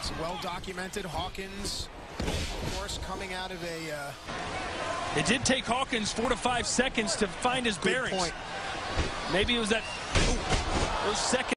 It's well documented. Hawkins, of course, coming out of a... It did take Hawkins 4 to 5 seconds to find his bearings. Point. Maybe it was that those seconds.